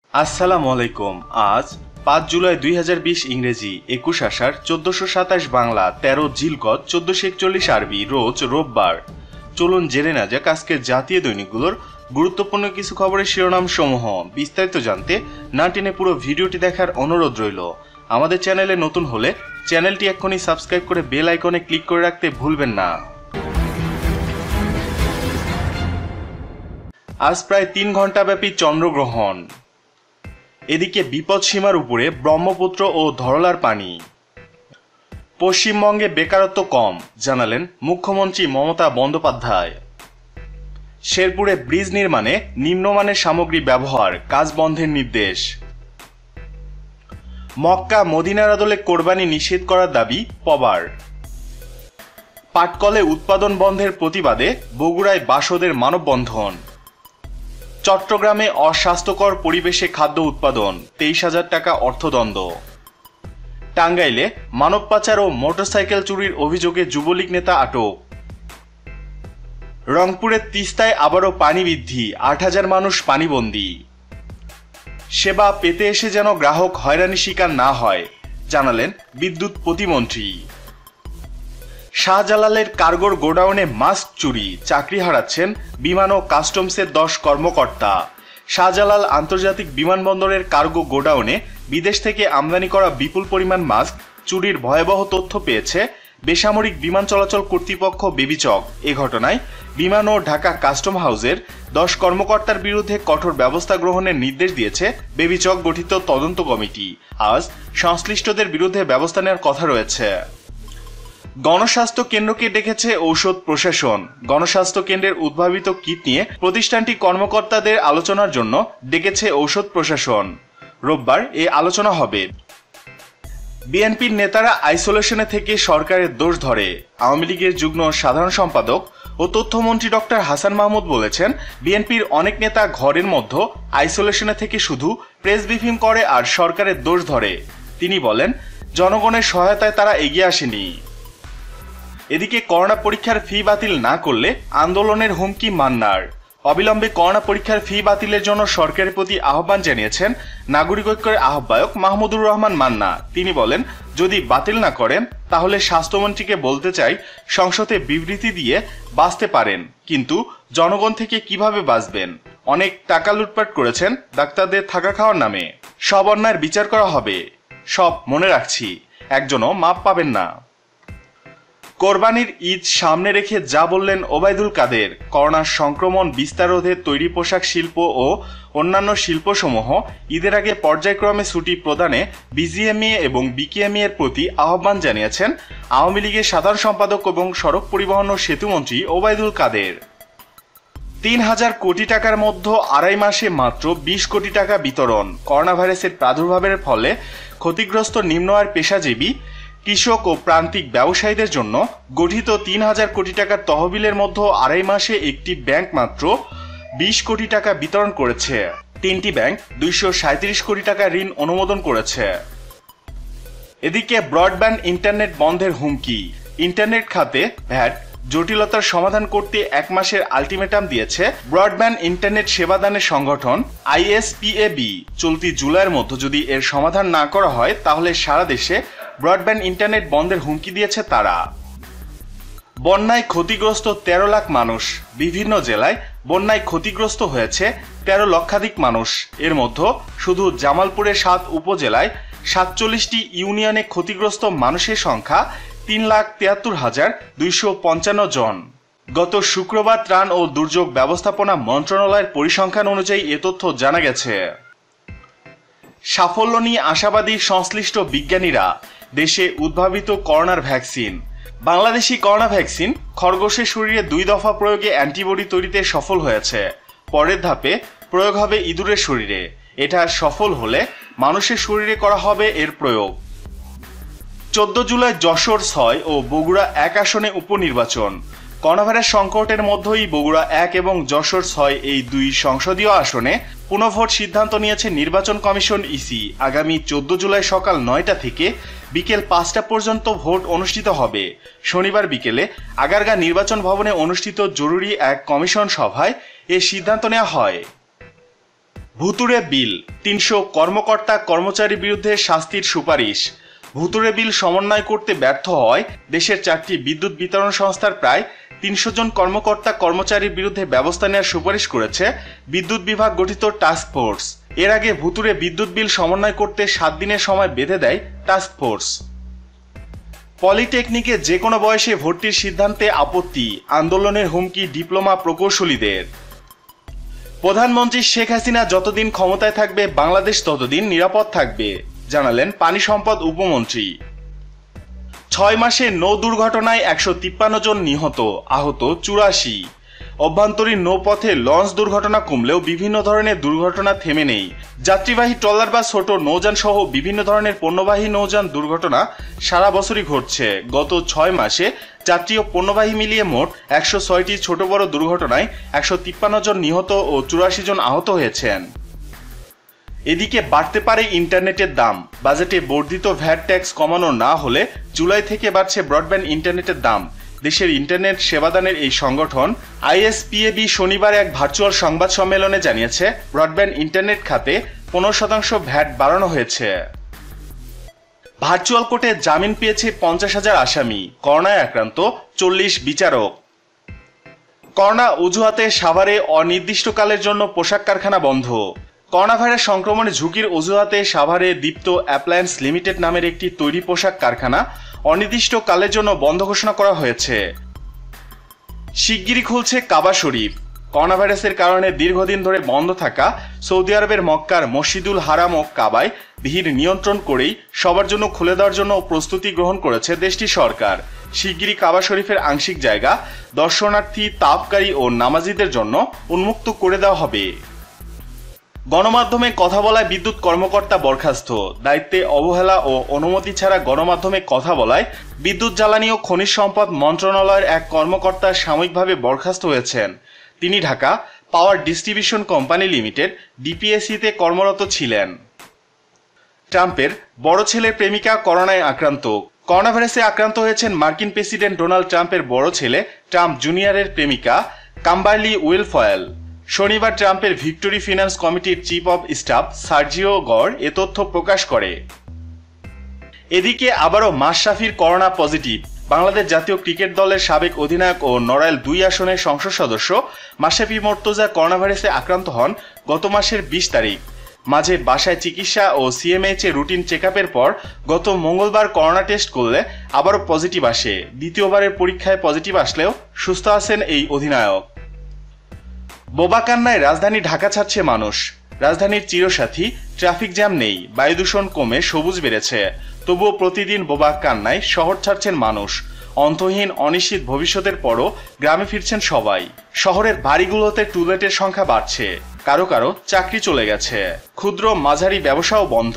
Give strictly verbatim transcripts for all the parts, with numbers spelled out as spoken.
আসসালামু আলাইকুম। আজ পাঁচ জুলাই দুই হাজার বিশ ইংরেজি, একুশ আষাঢ় চোদ্দশো সাতাশ বাংলা, তেরো জিলকদ চোদ্দশো একচল্লিশ আরবি, রোজ রোববার। চলুন জেনে না যাক আজকের জাতীয় দৈনিকগুলোর গুরুত্বপূর্ণ কিছু খবরের শিরোনাম সমূহ। বিস্তারিত জানতে না টেনে পুরো ভিডিওটি দেখার অনুরোধ রইল। আমাদের চ্যানেলে নতুন হলে চ্যানেলটি এক্ষুনি সাবস্ক্রাইব করে বেল আইকনে ক্লিক করে রাখতে ভুলবেন না। আজ প্রায় তিন ঘন্টা ব্যাপী চন্দ্রগ্রহণ। এদিকে বিপদ সীমার উপরে ব্রহ্মপুত্র ও ধরলার পানি। পশ্চিমবঙ্গে বেকারত্ব কম, জানালেন মুখ্যমন্ত্রী মমতা বন্দ্যোপাধ্যায়। শেরপুরে ব্রিজ নির্মাণে নিম্নমানের সামগ্রী ব্যবহার, কাজ বন্ধের নির্দেশ। মক্কা মদিনার আদলে কোরবানি নিষেধ করার দাবি পবার। পাটকলে উৎপাদন বন্ধের প্রতিবাদে বগুড়ায় বাসদের মানববন্ধন। চট্টগ্রামে অস্বাস্থ্যকর পরিবেশে খাদ্য উৎপাদন, তেইশ হাজার টাকা অর্থদণ্ড। টাঙ্গাইলে মানব পাচার ও মোটরসাইকেল চুরির অভিযোগে যুবলীগ নেতা আটক। রংপুরের তিস্তায় আবারও পানি বৃদ্ধি, আট হাজার মানুষ পানিবন্দী। সেবা পেতে এসে যেন গ্রাহক হয়রানি শিকার না হয়, জানালেন বিদ্যুৎ প্রতিমন্ত্রী। শাহজালালের কার্গোর গোডাউনে মাস্ক চুরি, চাকরি হারাচ্ছেন বিমান ও কাস্টমসের দশ কর্মকর্তা। শাহজালাল আন্তর্জাতিক বিমানবন্দরের কার্গো গোডাউনে বিদেশ থেকে আমদানি করা বিপুল পরিমাণ মাস্ক চুরির ভয়াবহ তথ্য পেয়েছে বেসামরিক বিমান চলাচল কর্তৃপক্ষ বেবিচক। এ ঘটনায় বিমান ও ঢাকা কাস্টম হাউসের দশ কর্মকর্তার বিরুদ্ধে কঠোর ব্যবস্থা গ্রহণের নির্দেশ দিয়েছে বেবিচক গঠিত তদন্ত কমিটি। আজ সংশ্লিষ্টদের বিরুদ্ধে ব্যবস্থা নেওয়ার কথা রয়েছে। গণস্বাস্থ্য কেন্দ্রকে ডেকেছে ঔষধ প্রশাসন। গণস্বাস্থ্য কেন্দ্রের উদ্ভাবিত কিট নিয়ে প্রতিষ্ঠানটি কর্মকর্তাদের আলোচনার জন্য ডেকেছে ঔষধ প্রশাসন। রোববার এ আলোচনা হবে। বিএনপির নেতারা আইসোলেশনে থেকে সরকারের দোষ ধরে। আওয়ামী লীগের যুগ্ম সাধারণ সম্পাদক ও তথ্যমন্ত্রী ডক্টর হাসান মাহমুদ বলেছেন, বিএনপির অনেক নেতা ঘরের মধ্যে আইসোলেশনে থেকে শুধু প্রেস ব্রিফিং করে আর সরকারের দোষ ধরে। তিনি বলেন, জনগণের সহায়তায় তারা এগিয়ে আসেনি। এদিকে করোনা পরীক্ষার ফি বাতিল না করলে আন্দোলনের হুমকি মান্নার। অবিলম্বে করোনা পরীক্ষার ফি বাতিলের জন্য সরকারের প্রতি আহ্বান জানিয়েছেন নাগরিক ঐক্যের আহ্বায়ক মাহমুদুর রহমান মান্না। তিনি বলেন, যদি বাতিল না করেন তাহলে স্বাস্থ্যমন্ত্রীকে বলতে চাই, সংসদে বিবৃতি দিয়ে বাঁচতে পারেন, কিন্তু জনগণ থেকে কিভাবে বাঁচবেন? অনেক টাকা লুটপাট করেছেন ডাক্তারদের থাকা খাওয়ার নামে। সব অন্যায়ের বিচার করা হবে, সব মনে রাখছি, একজনও মাপ পাবেন না। কোরবানির ঈদ সামনে রেখে যা বললেন ওবায়দুল কাদের, করোনার সংক্রমণ বিস্তার রোধে তৈরি পোশাক শিল্প ও অন্যান্য শিল্পসমূহ ঈদের আগে পর্যায়ক্রমে ছুটি প্রদানে বিজিএমইএ এবং বিকেএমইএ এর প্রতি আহ্বান জানিয়েছেন আওয়ামী লীগের সাধারণ সম্পাদক এবং সড়ক পরিবহন ও সেতুমন্ত্রী ওবায়দুল কাদের। তিন হাজার কোটি টাকার মধ্যে আড়াই মাসে মাত্র বিশ কোটি টাকা বিতরণ। করোনা ভাইরাসের প্রাদুর্ভাবের ফলে ক্ষতিগ্রস্ত নিম্ন আয়ের পেশাজীবী, কৃষক ও প্রান্তিক ব্যবসায়ীদের জন্য গঠিত তিন হাজার কোটি টাকার তহবিলের মধ্যে আড়াই মাসে একটি ব্যাংক মাত্র বিশ কোটি টাকা বিতরণ করেছে। তিনটি ব্যাংক দুইশো সাঁত্রিশ কোটি টাকা ঋণ অনুমোদন করেছে। এদিকে ব্রডব্যান্ড ইন্টারনেট বন্ধের হুমকি। ইন্টারনেট খাতে ভ্যাট জটিলতার সমাধান করতে এক মাসের আলটিমেটাম দিয়েছে ব্রডব্যান্ড ইন্টারনেট সেবাদানের সংগঠন আইএসপিএবি। চলতি জুলাইয়ের মধ্যে যদি এর সমাধান না করা হয় তাহলে সারা দেশে ব্রডব্যান্ড ইন্টারনেট বন্ধের হুমকি দিয়েছে তারা। বন্যায় ক্ষতিগ্রস্ত তেরো লাখ মানুষ। বিভিন্ন জেলায় বন্যায় ক্ষতিগ্রস্ত হয়েছে তেরো লক্ষাধিক মানুষ। এর মধ্যে শুধু জামালপুরের সাত উপজেলায় সাতচল্লিশটি ইউনিয়নে ক্ষতিগ্রস্ত মানুষের সংখ্যা তিন লাখ তিয়াত্তর হাজার দুইশো পঞ্চান্ন জন। গত শুক্রবার ত্রাণ ও দুর্যোগ ব্যবস্থাপনা মন্ত্রণালয়ের পরিসংখ্যান অনুযায়ী এ তথ্য জানা গেছে। সাফল্য নিয়ে আশাবাদী সংশ্লিষ্ট বিজ্ঞানীরা। দেশে উদ্ভাবিত করোনার ভ্যাকসিন। বাংলাদেশি করোনা ভ্যাকসিন খরগোশের শরীরে দুই দফা প্রয়োগে অ্যান্টিবডি তৈরিতে সফল হয়েছে। পরের ধাপে প্রয়োগ হবে ইঁদুরের শরীরে। এটা সফল হলে মানুষের শরীরে করা হবে এর প্রয়োগ। চোদ্দ জুলাই যশোর ছয় ও বগুড়া এক আসনে উপনির্বাচন। করোনাভাইরাস সংকটের মধ্যেই বগুড়া এক এবং যশোর ছয় এই দুই সংসদীয় আসনে পুনঃভোট সিদ্ধান্ত নিয়েছে নির্বাচন কমিশন ইসি। আগামী চোদ্দ জুলাই সকাল নয়টা থেকে বিকেল পাঁচটা পর্যন্ত ভোট অনুষ্ঠিত হবে। শনিবার বিকেলে আগারগাঁ নির্বাচন ভবনে অনুষ্ঠিত জরুরি এক কমিশন সভায় এ সিদ্ধান্ত নেওয়া হয়। ভুতুড়ে বিল, তিনশো কর্মকর্তা কর্মচারীর বিরুদ্ধে শাস্তির সুপারিশ। ভুতুড়ে বিল সমন্বয় করতে ব্যর্থ হয় দেশের চারটি বিদ্যুৎ বিতরণ সংস্থার প্রায় তিনশো জন কর্মকর্তা কর্মচারীর বিরুদ্ধে ব্যবস্থা নেওয়ার সুপারিশ করেছে বিদ্যুৎ বিভাগ গঠিত টাস্ক ফোর্স। এর আগে ভুতুড়ে বিদ্যুৎ বিল সমন্বয় করতে সাত দিনের সময় বেঁধে দেয় টাস্ক ফোর্স। পলিটেকনিকে যে কোনো বয়সে ভর্তির সিদ্ধান্তে আপত্তি, আন্দোলনের হুমকি ডিপ্লোমা প্রকৌশলীদের। প্রধানমন্ত্রী শেখ হাসিনা যতদিন ক্ষমতায় থাকবে বাংলাদেশ ততদিন নিরাপদ থাকবে, জানালেন পানি সম্পদ উপমন্ত্রী। ছয় মাসে নৌ দুর্ঘটনায় একশো তিপ্পান্ন জন নিহত, আহত চুরাশি। অভ্যন্তরীণ নৌপথে লঞ্চ দুর্ঘটনা কমলেও বিভিন্ন ধরনের দুর্ঘটনা থেমে নেই। যাত্রীবাহী ট্রলার বা ছোট নৌযান সহ বিভিন্ন ধরনের পণ্যবাহী নৌযান দুর্ঘটনা সারা বছরই ঘটছে। গত ছয় মাসে যাত্রী ও পণ্যবাহী মিলিয়ে মোট একশো ছয়টি ছোট বড় দুর্ঘটনায় একশো তিপ্পান্ন জন নিহত ও চুরাশি জন আহত হয়েছেন। এদিকে বাড়তে পারে ইন্টারনেটের দাম। বাজেটে বর্ধিত ভ্যাট ট্যাক্স কমানো না হলে জুলাই থেকে বাড়ছে ব্রডব্যান্ড ইন্টারনেটের দাম। দেশের ইন্টারনেট সেবাদানের এই সংগঠন আইএসপিএবি শনিবার এক ভার্চুয়াল সংবাদ সম্মেলনে জানিয়েছে ব্রডব্যান্ড ইন্টারনেট খাতে পনেরো শতাংশ ভ্যাট বাড়ানো হয়েছে। ভার্চুয়াল কোর্টে জামিন পেয়েছে পঞ্চাশ হাজার আসামি, করোনায় আক্রান্ত চল্লিশ বিচারক। করোনা অজুহাতে সাভারে অনির্দিষ্টকালের জন্য পোশাক কারখানা বন্ধ। করোনা ভাইরাস সংক্রমণের ঝুঁকির অজুহাতে সাভারে দীপ্ত অ্যাপ্লায়েন্স লিমিটেড নামের একটি তৈরি পোশাক কারখানা অনির্দিষ্টকালের জন্য বন্ধ ঘোষণা করা হয়েছে। শিগগিরই খুলছে কাবা শরীফ। করোনা ভাইরাসের কারণে দীর্ঘদিন ধরে বন্ধ থাকা সৌদি আরবের মক্কার মসজিদুল হারাম ও কাবায় ভিড় নিয়ন্ত্রণ করেই সবার জন্য খুলে দেওয়ার জন্য প্রস্তুতি গ্রহণ করেছে দেশটির সরকার। শিগগিরই কাবা শরীফের আংশিক জায়গা দর্শনার্থী, তাওয়াফকারী ও নামাজিদের জন্য উন্মুক্ত করে দেওয়া হবে। গণমাধ্যমে কথা বলায় বিদ্যুৎ কর্মকর্তা বরখাস্ত। দায়িত্বে অবহেলা ও অনুমতি ছাড়া গণমাধ্যমে কথা বলায় বিদ্যুৎ জ্বালানি ও খনিজ সম্পদ মন্ত্রণালয়ের এক কর্মকর্তা সাময়িকভাবে বরখাস্ত হয়েছেন। তিনি Dhaka power distribution company limited ডিপিএসসিতে কর্মরত ছিলেন। ট্রাম্পের বড় ছেলের প্রেমিকা করোনায় আক্রান্ত। করোনা ভাইরাসে আক্রান্ত হয়েছেন মার্কিন প্রেসিডেন্ট ডোনাল্ড ট্রাম্পের বড় ছেলে ট্রাম্প জুনিয়রের প্রেমিকা কাম্বারলি উইলফয়েল। শনিবার ট্রাম্পের ভিক্টোরি ফিন্যান্স কমিটির chief of staff Sergio Gor এ তথ্য প্রকাশ করে। এদিকে আবারও মাশরাফির করোনা পজিটিভ। বাংলাদেশ জাতীয় ক্রিকেট দলের সাবেক অধিনায়ক ও নড়াইল দুই আসনের সংসদ সদস্য মাশরাফি মোর্তজা করোনা ভাইরাসে আক্রান্ত হন গত মাসের বিশ তারিখ। মাঝে বাসায় চিকিৎসা ও সিএমএইচ এ রুটিন চেক আপের পর গত মঙ্গলবার করোনা টেস্ট করলে আবারও পজিটিভ আসে। দ্বিতীয়বারের পরীক্ষায় পজিটিভ আসলেও সুস্থ আছেন এই অধিনায়ক। বোবাকান্নায় রাজধানী ঢাকা ছাড়ছে মানুষ। রাজধানীর চিরসাথী ট্রাফিক জ্যাম নেই, বায়ু দূষণ কমে সবুজ বেড়েছে। তবুও প্রতিদিন বোবাকান্নায় শহর ছাড়ছেন মানুষ। অন্তহীন অনিশ্চিত ভবিষ্যতের পরও গ্রামে ফিরছেন সবাই। শহরের বাড়িগুলোতে টুলেটের সংখ্যা বাড়ছে, কারো কারো চাকরি চলে গেছে, ক্ষুদ্র মাঝারি ব্যবসাও বন্ধ।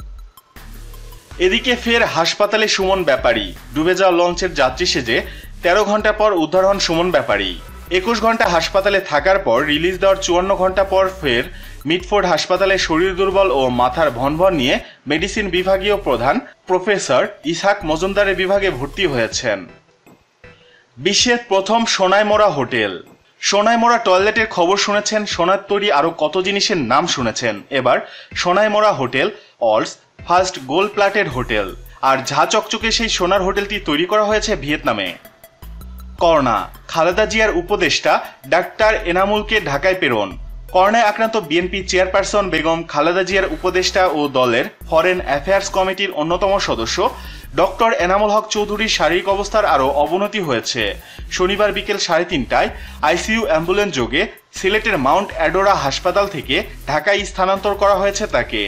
এদিকে ফের হাসপাতালে সুমন ব্যাপারী। ডুবে যাওয়া লঞ্চের যাত্রী সেজে তেরো ঘন্টা পর উদ্ধার হন সুমন ব্যাপারী। একুশ ঘন্টা হাসপাতালে থাকার পর রিলিজ দেওয়ার চুয়ান্ন ঘন্টা পর ফের মিটফোর্ড হাসপাতালে শরীর দুর্বল ও মাথার ভনভন নিয়ে মেডিসিন বিভাগীয় প্রধান প্রফেসর ইসহাক মজুমদারের বিভাগে ভর্তি হয়েছেন। বিশ্বের প্রথম সোনায় মোড়া হোটেল। সোনায় মোড়া টয়লেটের খবর শুনেছেন, সোনার তৈরি আরো কত জিনিসের নাম শুনেছেন। এবার সোনায় মোড়া হোটেল অলস ফার্স্ট গোল্ড প্লাটেড হোটেল। আর ঝা চকচকে সেই সোনার হোটেলটি তৈরি করা হয়েছে ভিয়েতনামে। করোনা, খালেদা জিয়ার উপদেষ্টা ডাক্তার এনামুলকে ঢাকায় প্রেরণ। করোনায় আক্রান্ত বিএনপি চেয়ারপারসন বেগম খালেদা জিয়ার উপদেষ্টা ও দলের ফরেন অ্যাফেয়ার্স কমিটির অন্যতম সদস্য ডক্টর এনামুল হক চৌধুরীর শারীরিক অবস্থার আরও অবনতি হয়েছে। শনিবার বিকেল সাড়ে তিনটায় আইসিইউ অ্যাম্বুলেন্স যোগে সিলেটের মাউন্ট অ্যাডোরা হাসপাতাল থেকে ঢাকায় স্থানান্তর করা হয়েছে তাকে।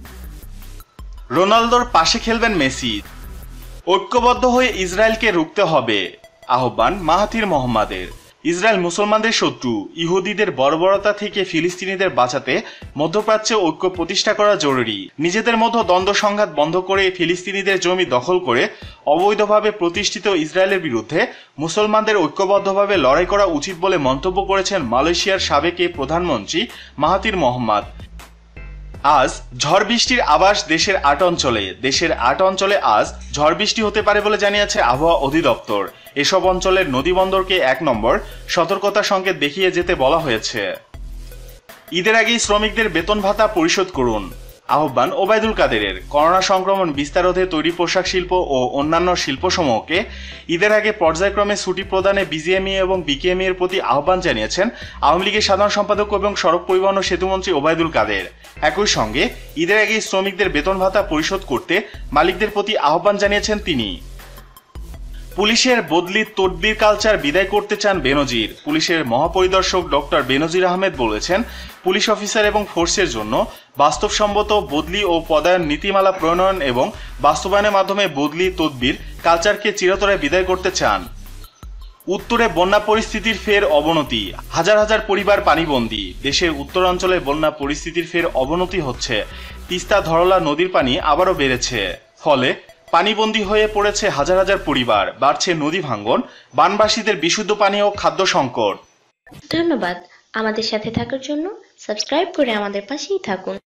রোনালদোর পাশে খেলবেন মেসি। ঐক্যবদ্ধ হয়ে ইসরায়েলকে রুখতে হবে আহ্বান মাহাথির মোহাম্মদের। ইসরায়েল মুসলমানদের শত্রু। ইহুদিদের বর্বরতা থেকে ফিলিস্তিনিদের বাঁচাতে মধ্যপ্রাচ্যে ঐক্য প্রতিষ্ঠা করা জরুরি। নিজেদের মধ্যে দ্বন্দ্ব সংঘাত বন্ধ করে ফিলিস্তিনিদের জমি দখল করে অবৈধভাবে প্রতিষ্ঠিত ইসরায়েলের বিরুদ্ধে মুসলমানদের ঐক্যবদ্ধভাবে লড়াই করা উচিত বলে মন্তব্য করেছেন মালয়েশিয়ার সাবেক প্রধানমন্ত্রী মাহাথির মোহাম্মদ। আজ ঝড় বৃষ্টির আভাস দেশের আট অঞ্চলে। দেশের আট অঞ্চলে আজ ঝড় বৃষ্টি হতে পারে বলে জানিয়েছে আবহাওয়া অধিদপ্তর। এসব অঞ্চলের নদীবন্দরকে এক নম্বর সতর্কতা সংকেত দেখিয়ে যেতে বলা হয়েছে। ঈদের আগেই শ্রমিকদের বেতন ভাতা পরিশোধ করুন। আহ্বান ওবায়দুল কাদেরের। করোনা সংক্রমণ বিস্তার রোধে তৈরি পোশাক শিল্প ও অন্যান্য শিল্পসমূহকে ঈদের আগে পর্যায়ক্রমে ছুটি প্রদানে বিজিএমইএ এবং বিকেএমইএ এর প্রতি আহ্বান জানিয়েছেন আওয়ামী লীগের সাধারণ সম্পাদক এবং সড়ক পরিবহন ও সেতুমন্ত্রী ওবায়দুল কাদের। একই সঙ্গে ঈদের আগেই শ্রমিকদের বেতন ভাতা পরিশোধ করতে মালিকদের প্রতি আহ্বান জানিয়েছেন তিনি। পুলিশের বদলি তদবির কালচার বিদায় করতে চান বেনজির। পুলিশের মহাপরিদর্শক ডক্টর বেনজির আহমেদ বলেছেন, পুলিশ অফিসার এবং ফোর্সের জন্য বাস্তবসম্মত বদলি ও পদায়ন নীতিমালা প্রণয়ন এবং বাস্তবায়নের মাধ্যমে বদলি তদবির কালচারকে চিরতরে বিদায় করতে চান। উত্তরে বন্যা পরিস্থিতির ফের অবনতি, হাজার হাজার পরিবার পানিবন্দী। দেশের উত্তরাঞ্চলে বন্যা পরিস্থিতির ফের অবনতি হচ্ছে। তিস্তা ধরলা নদীর পানি আবারও বেড়েছে, ফলে পানিবন্দী হয়ে পড়েছে হাজার হাজার পরিবার, বাড়ছে নদী ভাঙ্গন, বানবাসীদের বিশুদ্ধ পানি ও খাদ্য সংকট। ধন্যবাদ আমাদের সাথে থাকার জন্য। সাবস্ক্রাইব করে আমাদের পাশেই থাকুন।